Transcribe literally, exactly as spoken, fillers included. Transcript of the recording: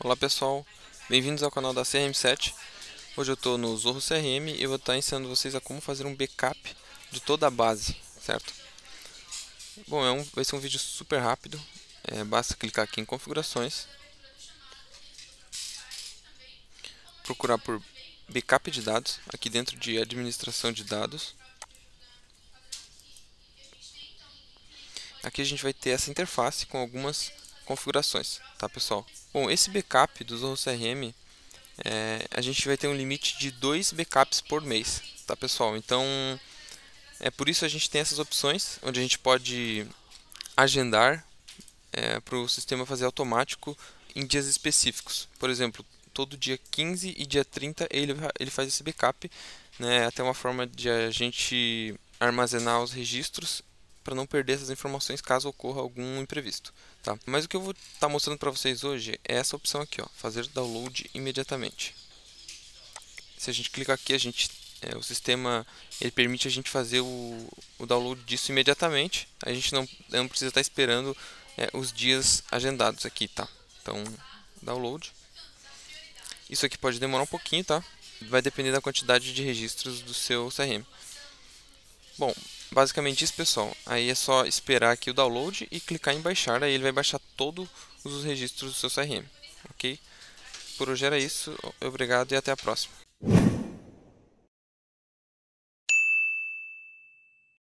Olá pessoal, bem-vindos ao canal da C R M sete. Hoje eu estou no Zorro C R M e eu vou estar ensinando vocês a como fazer um backup de toda a base, certo? Bom, é um, vai ser um vídeo super rápido, é, basta clicar aqui em configurações, procurar por backup de dados, aqui dentro de administração de dados. Aqui a gente vai ter essa interface com algumas configurações, tá pessoal? Bom, esse backup do Zorro C R M, é, a gente vai ter um limite de dois backups por mês, tá pessoal? Então, é por isso a gente tem essas opções, onde a gente pode agendar é, para o sistema fazer automático em dias específicos. Por exemplo, todo dia quinze e dia trinta ele, ele faz esse backup, né, até uma forma de a gente armazenar os registros para não perder essas informações caso ocorra algum imprevisto. Tá? Mas o que eu vou estar tá mostrando para vocês hoje é essa opção aqui, ó, fazer download imediatamente. Se a gente clicar aqui, a gente, é, o sistema ele permite a gente fazer o, o download disso imediatamente. A gente não, não precisa estar esperando é, os dias agendados aqui, tá? Então, download. Isso aqui pode demorar um pouquinho, tá? Vai depender da quantidade de registros do seu C R M. Bom, basicamente isso, pessoal. Aí é só esperar aqui o download e clicar em baixar. Aí ele vai baixar todos os registros do seu C R M, ok? Por hoje era isso. Obrigado e até a próxima.